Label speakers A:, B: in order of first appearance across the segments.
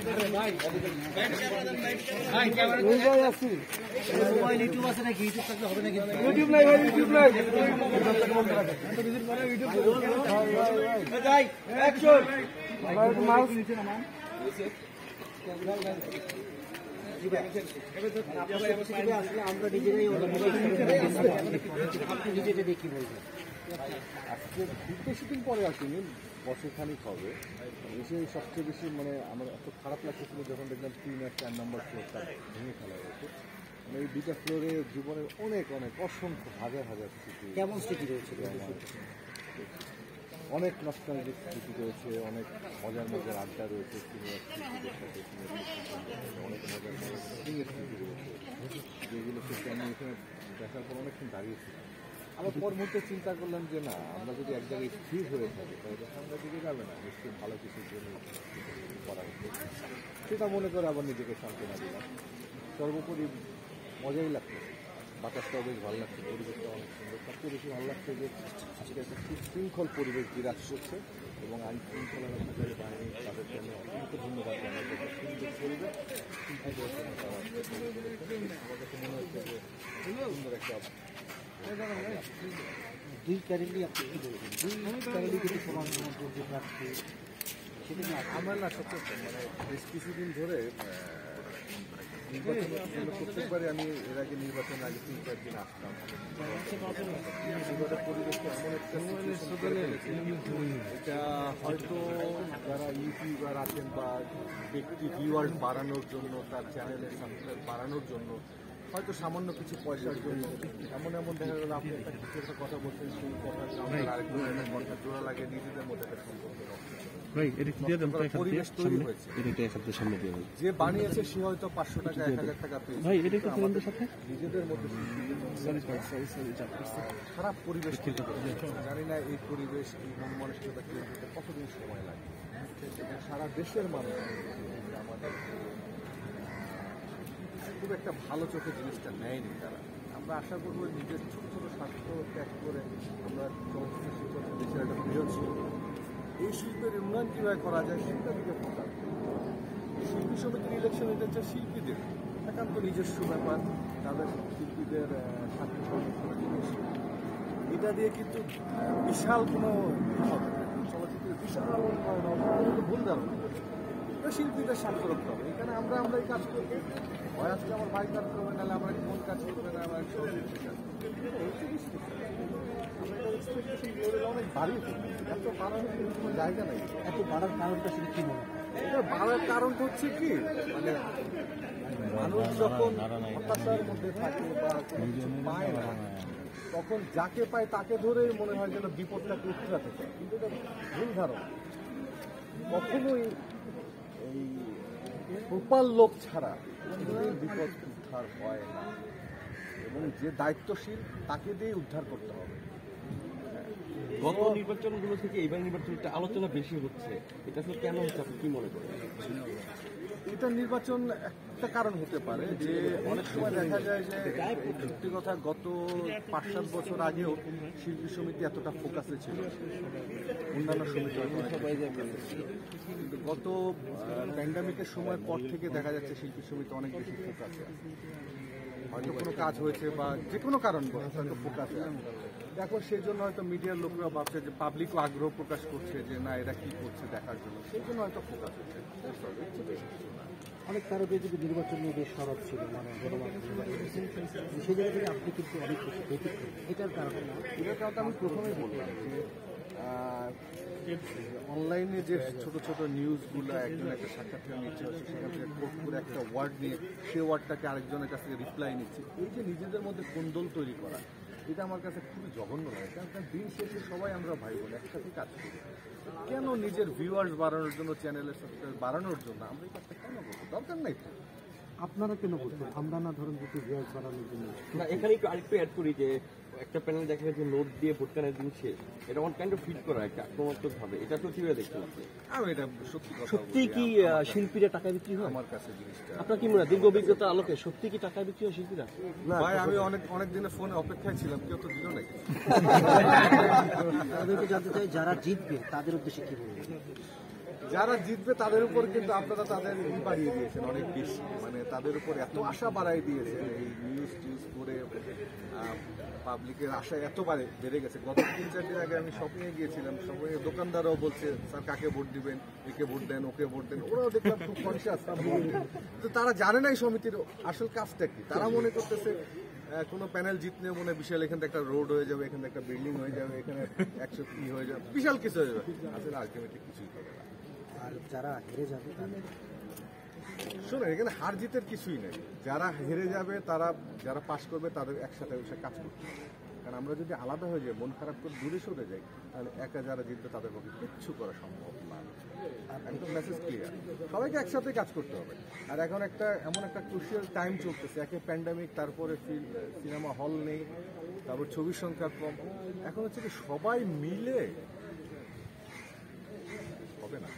A: YouTube আছে নাকি? YouTube থাকলে হবে নাকি?
B: ইউটিউব নাই ভাই, ইউটিউব নাই। অ্যাকশন। মাউস নিচে নামান।
A: আমরা নিজেরাই আপনি নিজেটা দেখি বলবেন।
C: আজকে বেশি দিন পরে আসেনি, বছরখানিক হবে। এসে সবচেয়ে বেশি মানে আমার এত খারাপ লাগতেছিল যখন দেখলাম 3 আর 4 নম্বর ফ্লোরটা ভেঙে ফেলা হয়েছে। মানে এই দুইটা ফ্লোরে জীবনের অনেক অনেক অসংখ্য হাজার হাজার স্মৃতি।
A: কেমন স্মৃতি রয়েছে?
C: অনেক নস্টালজিক স্মৃতি রয়েছে, অনেক মজার মজার আড্ডা রয়েছে, সিনিয়র স্মৃতিদের সাথে অনেক মজার মজার স্মৃতি রয়েছে, যেগুলো সত্যি আমি এখানে দেখার পর অনেকক্ষণ দাঁড়িয়েছিলাম। আমরা পর মুহূর্তে চিন্তা করলাম যে না, আমরা যদি এক জায়গায় স্থির হয়ে থাকি তাহলে সামনের দিকে যাবে না, নিশ্চয়ই ভালো কিছুর জন্য করা হচ্ছে। সেটা মনে করে আবার নিজেকে সান্ত্বনা দিলাম। সর্বোপরি মজাই লাগছে, বাতাসটাও বেশ ভালো লাগছে, পরিবেশটা অনেক সুন্দর। সবচেয়ে বেশি ভালো লাগছে যে আজকে একটা সুশৃঙ্খল পরিবেশ বিরাজ করছে এবং আইন শৃঙ্খলা রক্ষাকারী বাহিনী তাদের জন্য অত্যন্ত ধন্যবাদ জানাই। একটা সুন্দর পরিবেশ মনে হচ্ছে যে সুন্দর একটা
A: দুই ক্যারেন্ডি আপনি কি বলবেন? দুই ক্যারেন্ডি কিন্তু সমান করতে পারছে, সেটা নিয়ে
C: আমার না সত্যি মানে বেশ কিছুদিন ধরে নির্বাচনের জন্য প্রত্যেকবারে আমি এর আগে নির্বাচনের আগে 3-4 দিন আসতাম। পরিবেশটা এমন একটা এটা হয়তো যারা ইউটিউবার আছেন বা ব্যক্তি ভিউয়ার্স বাড়ানোর জন্য, তার চ্যানেলের সাবস্ক্রাইব বাড়ানোর জন্য, হয়তো সামান্য কিছু পয়সার জন্য এমন দেখা গেল আপনি একটা কিছু একটা কথা বলছেন, সেই কথার সামনে আরেকজনের কথা জোড়া লাগে, নিজেদের মধ্যে একটা সম্পর্ক পরিবেশ তৈরি হয়েছে। যে বানিয়েছে সে হয়তো 500 টাকা 1000 টাকা পেয়েছে, নিজেদের মধ্যে খারাপ পরিবেশ। জানি না এই পরিবেশ, এই মন মানসিকতা তৈরি করতে কতদিন সময় লাগে। সারা দেশের মানুষ আমাদের খুব একটা ভালো চোখে জিনিসটা নেয়নি তারা। আমরা আশা করবো নিজের ছোট ছোট স্বার্থ ত্যাগ করে আমরা চলচ্চিত্র শিল্প দেশের একটা বৃহৎ শিল্প, এই শিল্পের উন্নয়ন কীভাবে করা যায় সেটা দিকে ফোকাস। শিল্পী সমিতির ইলেকশন এটা হচ্ছে শিল্পীদের একান্ত নিজস্ব ব্যাপার, তাদের শিল্পীদের স্বার্থ সংরক্ষণের জিনিস। এটা দিয়ে কিন্তু বিশাল কোনো চলচ্চিত্রের বিশাল ভুল ধারণা। শিল্পীদের স্বার্থ রক্ষা হবে, এখানে আমরা এই কাজ করবো। হয় আজকে আমার ভাই কাজ করবে, নাহলে আমরা কোন কাজ করবে না, আমার সহযোগিতা কাজ অনেক বাড়িয়ে এত বাড়ানোর কোনো জায়গা নেই।
A: এত বাড়ার কারণটা শুধু কি মনে হয়?
C: এটা বাড়ার কারণটা হচ্ছে কি, মানে মানুষ যখন হতাশার মধ্যে থাকে বা কোনো কিছু পায় না, তখন যাকে পায় তাকে ধরেই মনে হয় যেন বিপদটাকে উৎরাতে চায়। কিন্তু এটা ভুল ধারণা। কখনোই এই প্রপাল লোক ছাড়া বিপদ উদ্ধার হয় না, এবং যে দায়িত্বশীল তাকে দিয়ে উদ্ধার করতে হবে।
D: গত নির্বাচনগুলো থেকে এবার নির্বাচনটা আলোচনা বেশি হচ্ছে, এটা আসলে কেন হচ্ছে আপনি কি মনে করেন?
C: এটা নির্বাচন একটা কারণ হতে পারে যে অনেক সময় দেখা যায় যে সত্যি কথা গত 5-7 বছর আগেও শিল্পী সমিতি এতটা ফোকাসে ছিল, অন্যান্য সমিতি কিন্তু গত প্যান্ডামিকের সময় পর থেকে দেখা যাচ্ছে শিল্পী সমিতি অনেক বেশি ফোকাসে, হয়তো কোনো কাজ হয়েছে বা যে কোনো কারণ হয়তো ফোকাসে। এখন সেই জন্য হয়তো মিডিয়ার লোকরা ভাবছে যে পাবলিকও আগ্রহ প্রকাশ করছে যে না এরা কি করছে দেখার জন্য, সেই জন্য হয়তো ফোকাস হচ্ছে।
A: অনেক তারকে যদি নির্বাচন নিয়ে বেশ সরব ছিল, মানে সেই জায়গা থেকে আপনি কিন্তু অনেক কিছু ব্যতিক্রম। এটার কারণে
C: আমি প্রথমেই বললাম যে অনলাইনে যে ছোট ছোট নিউজগুলো একজন একটা সাক্ষাৎকার নিচ্ছে, সেখান থেকে কোট করে একটা ওয়ার্ড নিয়ে সে ওয়ার্ডটাকে আরেকজনের কাছ থেকে রিপ্লাই নিচ্ছে, এই যে নিজেদের মধ্যে কোন্দল তৈরি করা, এটা আমার কাছে খুবই জঘন্য লাগে। কারণ দিন শেষে সবাই আমরা ভাই বোন একসাথে কাজ করি, কেন নিজের ভিউয়ার্স বাড়ানোর জন্য, চ্যানেলের সাবস্ক্রাইব বাড়ানোর জন্য আমরা এই কাজটা কেন করবো? দরকার নাই তো।
A: আপনারা কেন বলছেন আমরা না ধরুন যদি ভিউয়ার্স বাড়ানোর জন্য?
D: না, এখানে একটু আরেকটু অ্যাড করি যে একটা প্যানেল দেখা যাচ্ছে নোট দিয়ে ভোট কেনার দিন শেষ, এটা অন কাইন্ড অফ ফিট করা একটা আক্রমণাত্মক ভাবে, এটা তো কিভাবে দেখছেন আপনি?
C: আমি এটা সত্যি কথা
A: সত্যি কি শিল্পীরা টাকা বিক্রি হয়?
C: আমার কাছে জিনিসটা
A: আপনার কি মনে হয় দীর্ঘ অভিজ্ঞতা আলোকে সত্যি কি টাকা বিক্রি হয় শিল্পীরা?
C: ভাই আমি অনেক দিনের ফোনে অপেক্ষায় ছিলাম, কেউ তো দিল নাকি।
A: তাদেরকে জানতে চাই যারা জিতবে তাদের উদ্দেশ্যে কি বলবেন?
C: যারা জিতবে তাদের উপর কিন্তু আপনারা তাদের বাড়িয়ে দিয়েছেন অনেক বেশি, মানে তাদের উপর এত আশা বাড়াই দিয়েছেন। এই নিউজ টিউজ করে পাবলিকের আশা এত বেড়ে গেছে। গত 3-4 দিন আগে আমি শপিংয়ে গিয়েছিলাম, শপিংয়ে দোকানদাররাও বলছে স্যার কাকে ভোট দিবেন, একে ভোট দেন, ওকে ভোট দেন। ওরাও দেখলাম খুব কনসিয়াস, তো তারা জানে না এই সমিতির আসল কাজটা কি। তারা মনে করতেছে কোনো প্যানেল জিতলে মনে বিশাল এখান থেকে একটা রোড হয়ে যাবে, এখান থেকে একটা বিল্ডিং হয়ে যাবে, এখানে 100 কি হয়ে যাবে, বিশাল কিছু হয়ে যাবে। আসলে আলটিমেটলি কিছুই হবে না।
A: আর যারা হেরে যাবে তাদের
C: শোনো, এখানে হার জিতের কিছুই নেই। যারা হেরে যাবে তারা, যারা পাশ করবে তাদের একসাথে বসে কাজ করতে হবে। কারণ আমরা যদি আলাদা হয়ে যাই, মন খারাপ করে দূরে সরে যাই, তাহলে একা যারা জিতবে তাদের পক্ষে কিচ্ছু করা সম্ভব না। একদম মেসেজ ক্লিয়ার, সবাইকে একসাথে কাজ করতে হবে। আর এখন এমন একটা ক্রুশিয়াল টাইম চলতেছে, একে প্যান্ডামিক, তারপরে সিনেমা হল নেই, তারপর ছবির সংখ্যা কম। এখন হচ্ছে কি সবাই মিলে হবে না।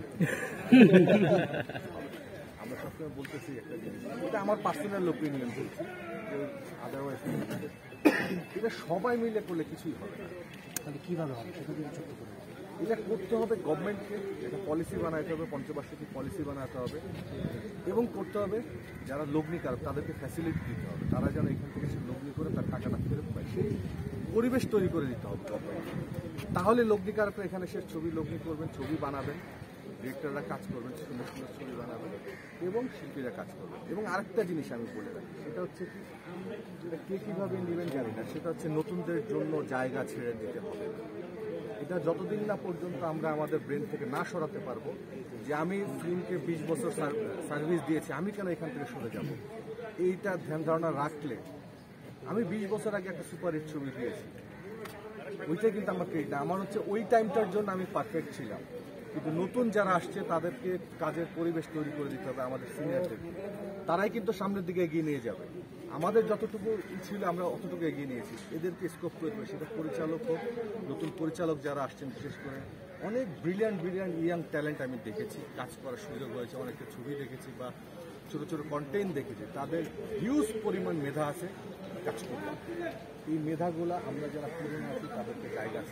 C: আমরা সবসময় বলতেছি একটা জিনিস, এটা আমার পার্সোনাল ওপিনিয়ন বলছি, আদারওয়াইজ এটা সবাই মিলে করলে কিছুই হবে না।
A: তাহলে কীভাবে হবে সেটা যদি ছোট্ট করে বলেন।
C: এটা করতে হবে গভর্নমেন্টকে, একটা পলিসি বানাতে হবে, পঞ্চবার্ষিকী পলিসি বানাতে হবে, এবং করতে হবে যারা লগ্নিকারক তাদেরকে ফ্যাসিলিটি দিতে হবে, তারা যেন এখান থেকে সে লগ্নি করে তার টাকাটা ফেরত পায়, সেই পরিবেশ তৈরি করে দিতে হবে গভর্নমেন্ট। তাহলে লগ্নিকারকরা এখানে সে ছবি লগ্নি করবেন, ছবি বানাবেন, ডিরেক্টররা কাজ করবেন, সুন্দর সুন্দর ছবি বানাবেন, এবং শিল্পীরা কাজ করবেন। এবং আরেকটা জিনিস আমি বলে রাখি, সেটা হচ্ছে কি, এটা কে কীভাবে নেবেন জানি না, সেটা হচ্ছে নতুনদের জন্য জায়গা ছেড়ে দিতে হবে। এটা যতদিন না পর্যন্ত আমরা আমাদের ব্রেন থেকে না সরাতে পারবো যে আমি ফিল্মকে 20 বছর সার্ভিস দিয়েছি, আমি কেন এখান থেকে সরে যাব, এইটা ধ্যান ধারণা রাখলে, আমি 20 বছর আগে একটা সুপারহিট ছবি দিয়েছি, ওইটাই কিন্তু আমার ক্রেডিট। আমার হচ্ছে ওই টাইমটার জন্য আমি পারফেক্ট ছিলাম, কিন্তু নতুন যারা আসছে তাদেরকে কাজের পরিবেশ তৈরি করে দিতে হবে আমাদের সিনিয়রদেরকে, তারাই কিন্তু সামনের দিকে এগিয়ে নিয়ে যাবে। আমাদের যতটুকু ছিল আমরা অতটুকু এগিয়ে নিয়েছি, এদেরকে স্কোপ করে দেবে। সেটা পরিচালক হোক, নতুন পরিচালক যারা আসছেন, বিশেষ করে অনেক ব্রিলিয়ান্ট ইয়াং ট্যালেন্ট আমি দেখেছি, কাজ করার সুযোগ হয়েছে, অনেকটা ছবি দেখেছি বা ছোটো ছোটো কন্টেন্ট দেখেছি, তাদের হিউজ পরিমাণ মেধা আছে, কাজ করতে। এই মেধাগুলা আমরা যারা পুরনো আছি তাদেরকে জায়গা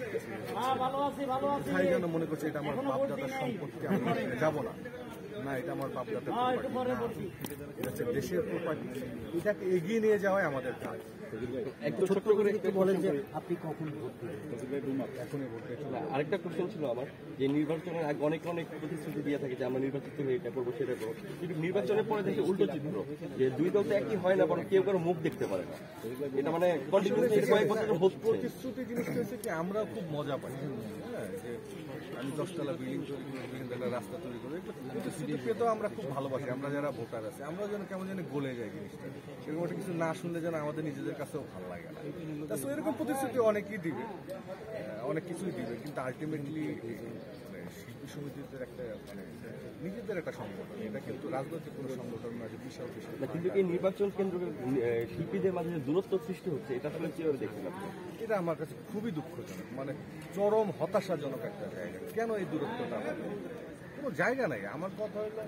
C: কোথায় যেন মনে করছে এটা আমার বাপদাদার সম্পত্তি, আমি যাবো না, না এটা আমার বাপদাদার প্রপার্টি, এটা হচ্ছে দেশের প্রপার্টি, এটাকে এগিয়ে নিয়ে যাওয়াই আমাদের কাজ।
D: একটু ছোট্ট করে
A: একটু বলেন যে আপনি কখন ভোট দেবেন।
C: এখনই বলতে
D: আরেকটা কোশ্চেন ছিল আমার, যে নির্বাচনের আগে অনেক প্রতিশ্রুতি দিয়ে থাকে যে আমরা নির্বাচিত হয়ে এটা করবো সেটা করবো, কিন্তু নির্বাচনের পরে দেখে উল্টো চিত্র, যে দুই দল তো একই হয় না, বরং কেউ কারো মুখ দেখতে পারে না। এটা মানে কয়েক বছর হচ্ছে।
C: প্রতিশ্রুতি জিনিসটা হচ্ছে কি, আমরা খুব মজা পাই, হ্যাঁ, যে আমি 10তলা বিল্ডিং তৈরি করি, বিভিন্ন রাস্তা তৈরি করি, প্রতিশ্রুতি পেতেও আমরা খুব ভালোবাসি। আমরা যারা ভোটার আছে, আমরা যেন কেমন যেন গলে যায় জিনিসটা, সেরকম একটা কিছু না শুনলে যেন আমাদের নিজেদের কাছেও ভালো লাগে না। তো এরকম প্রতিশ্রুতি অনেকেই দিবে, অনেক কিছুই দিবে, কিন্তু আলটিমেটলি শিল্পী সমিতিদের একটা নিজেদের একটা সংগঠন, এটা কিন্তু রাজনৈতিক কোনো সংগঠন না যে বিশাল বিশাল।
D: কিন্তু এই নির্বাচন কেন্দ্রে শিল্পীদের মাঝে যে দূরত্ব সৃষ্টি হচ্ছে, এটা আসলে কিভাবে দেখছেন আপনি?
C: এটা আমার কাছে খুবই দুঃখজনক, মানে চরম হতাশাজনক একটা জায়গা। কেন এই দূরত্বটা হবে? কোনো জায়গা নাই। আমার কথা হলো,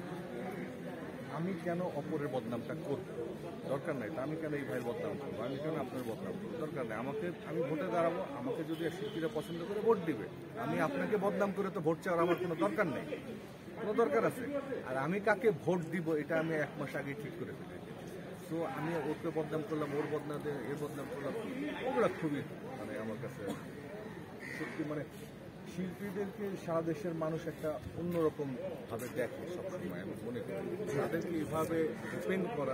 C: আমি কেন অপরের বদনামটা করব? দরকার নাই। তা আমি কেন এই ভাইয়ের বদনাম করবো? আমি কেন আপনার বদনাম করবো? দরকার নেই। আমি ভোটে দাঁড়াবো, আমাকে যদি শিল্পীরা পছন্দ করে ভোট দিবে। আমি আপনাকে বদনাম করে তো ভোট চাওয়ার আমার কোনো দরকার নেই। কোনো দরকার আছে? আর আমি কাকে ভোট দিব এটা আমি 1 মাস আগে ঠিক করে ফেলেছি। তো আমি ওকে বদনাম করলাম, ওর বদনাম দিয়ে এর বদনাম করলাম, ওগুলো খুবই মানে আমার কাছে সত্যি, মানে শিল্পীদেরকে সারা দেশের মানুষ একটা অন্যরকম ভাবে দেখে সবসময়। আমি মনে করি তাদেরকে এইভাবে ডিপেন্ড করা।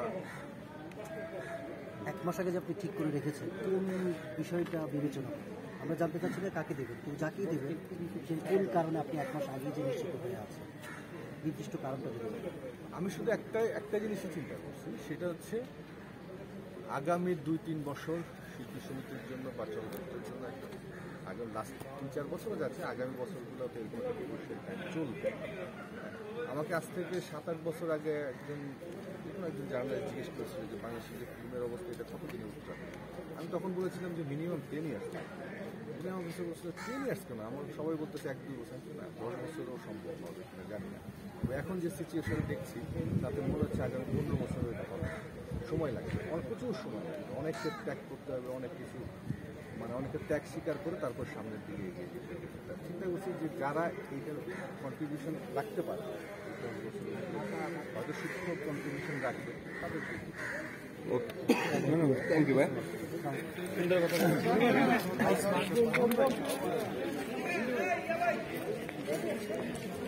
A: 1 মাস আগে যে আপনি ঠিক করে রেখেছেন, কোন বিষয়টা বিবেচনা করেন? আমরা জানতে চাচ্ছি না কাকে দেবেন, কিন্তু যাকেই দেবেন সেই কোন কারণে আপনি 1 মাস আগে যে নিশ্চিত হয়ে আছেন, নির্দিষ্ট কারণটা দেবেন।
C: আমি শুধু একটা জিনিসই চিন্তা করছি, সেটা হচ্ছে আগামী 2-3 বছর শিল্পী সমিতির জন্য বা চলচ্চিত্রের জন্য একটা, আগামী লাস্ট 3-4 বছরও যাচ্ছে, আগামী বছরগুলোতে এরকম একটা বিশেষ টাইম চলবে। আমাকে আজ থেকে 7-8 বছর আগে একজন জার্নালিস্ট জিজ্ঞেস করেছিল যে বাংলাদেশের যে ফিল্মের অবস্থা এটা কতদিনে উঠতে হবে। আমি তখন বলেছিলাম যে মিনিমাম 10 ইয়ার্স। উনি আমার কাছে বলছিল 10 ইয়ার্স কেন? আমার সবাই বলতেছে 1-2 বছর, না 10 বছরও সম্ভব হবে কিনা জানি না। এখন যে সিচুয়েশন দেখছি তাতে মনে হচ্ছে আগামী 15 বছরও এটা হবে, সময় লাগবে, প্রচুর সময় লাগবে, অনেক ত্যাগ করতে হবে, অনেক কিছু মানে অনেকে ত্যাগ স্বীকার করে তারপর সামনের দিকে এগিয়ে যেতে হবে। তার চিন্তা করছি যে যারা এইটার কন্ট্রিবিউশন রাখতে পারে, হয়তো সূক্ষ্ম কন্ট্রিবিউশন রাখবে তাদের
D: ওকে, থ্যাংক ইউ ভাই। সুন্দর কথা।